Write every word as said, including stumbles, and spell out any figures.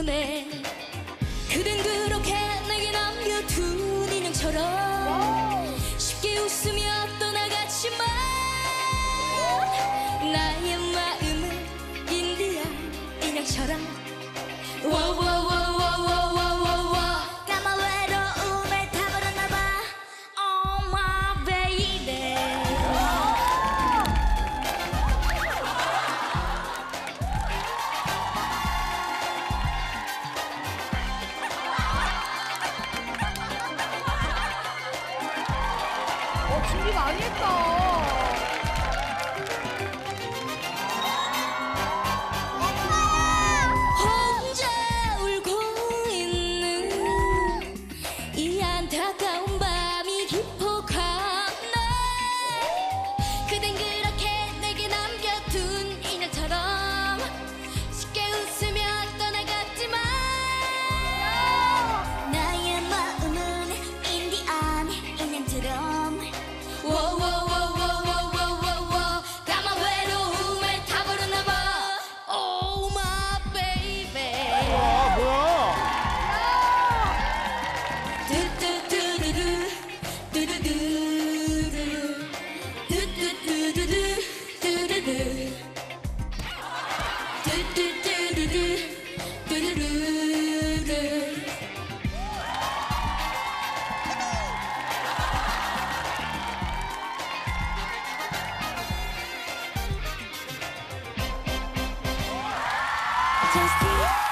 때문에 그댄 그렇게 내게 남겨둔 인형처럼 쉽게 웃으며 떠나갔지만 나의 마음은 인디안 인형처럼 워워워워워워워워 까만 외로움에 타버렸나봐. Oh my baby. 어, 준비 많이 했다. 혼자 울고 있는 이 안타까운 밤이 깊어가네. 그댄 그렇게 내게 남겨둔 인형처럼 쉽게 웃으며 떠나갔지만 나의 마음은 인디안 인형처럼 워워워워워워워워 까만 외로움에 타버렸나봐. Oh my baby. 아, 뭐야? 두두두두두 두두두두 두두두두두 두두두 두두두두두 두두두두 Just